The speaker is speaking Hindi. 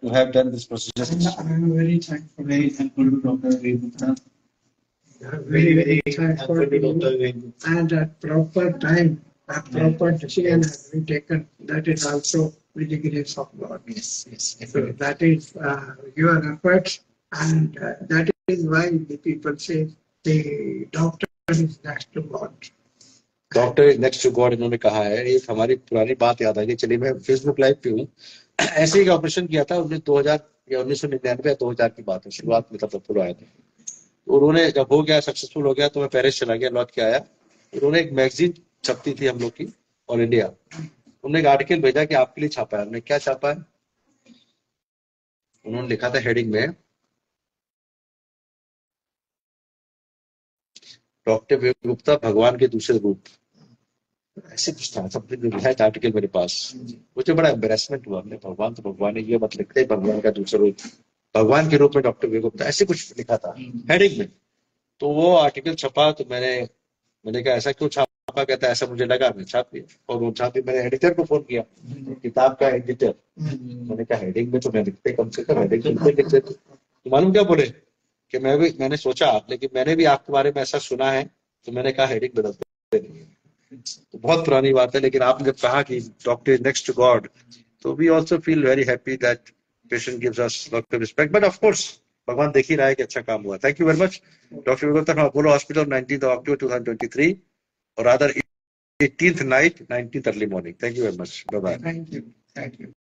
to have done this procedure. I'm very thankful to Dr. Gupta. Very thankful to you. And at proper time, a proper decision has been taken. That is also with the grace of God. Yes. So that is your efforts, and that is why the people say the doctor is next to God. Doctor next to God इन्होंने कहा है। एक हमारी पुरानी बात याद आ गई। चलिए, मैं फेसबुक लाइव पे हूँ। ऐसे ही ऑपरेशन किया था 2000 या 1999 या 2000 की बात है, शुरुआत में तब फुल आया था। उन्होंने जब हो गया, सक्सेसफुल हो गया, तो मैं पेरिस चला गया, लौट के आया। उन्होंने एक मैगजीन छपती थी हम लोग की, ऑल इंडिया। उन्होंने एक आर्टिकल भेजा कि आपके लिए छापा है। हमने क्या छापा है? उन्होंने लिखा था हेडिंग में, डॉक्टर विवेक गुप्ता भगवान के दूसरे रूप, ऐसे कुछ था। सब लिखा था आर्टिकल मेरे पास। मुझे बड़ा एम्बेरसमेंट हुआ। हमने भगवान तो भगवान है, ये मत लिखते भगवान का दूसरा रूप, भगवान के रूप में डॉक्टर विवेक गुप्ता, ऐसे कुछ लिखा था हेडिंग में। तो वो आर्टिकल छपा, तो मैंने कहा ऐसा क्यों छापा? कहता है ऐसा मुझे लगा, मैं छाप दिया। और वो छापी, मैंने एडिटर को फोन किया, किताब का एडिटर। मैंने कहा हेडिंग में तो मैं लिखते, कम से कम हेडिंग में लिखते। तो मालूम क्या बोले कि मैंने सोचा, लेकिन मैंने भी आपके बारे में ऐसा सुना है, तो मैंने कहा हेडिंग बदलते नहीं। तो बहुत पुरानी बात है, लेकिन आपने जब कहा कि doctor is next to God, तो we also feel very happy that patient gives us lot of respect. But of course भगवान देख ही रहा है कि अच्छा काम हुआ। Thank you very much doctor Vivek Gupta, Apollo hospital, 19th of October 2023, or rather 18th night, 19th early morning. Thank you very much. Bye bye. Thank you.